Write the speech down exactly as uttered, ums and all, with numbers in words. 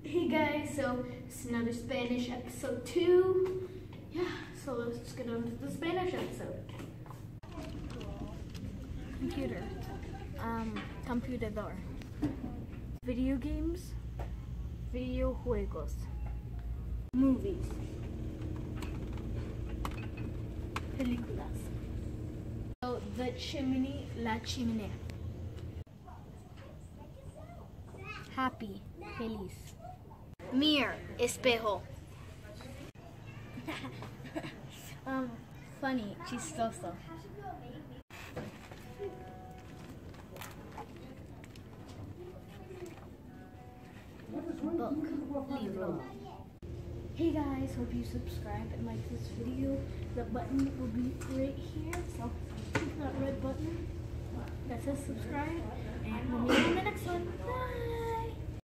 Hey guys, so it's another Spanish episode two. Yeah, so let's get on to the Spanish episode. Computer. Um, computador. Video games. Videojuegos. Movies. Películas. So the chimney, la chimenea. Happy, feliz. Mirror, espejo. um, funny, chistoso. Book, libro. Hey guys, hope you subscribe and like this video. The button will be right here, so click that red button that says subscribe, and when you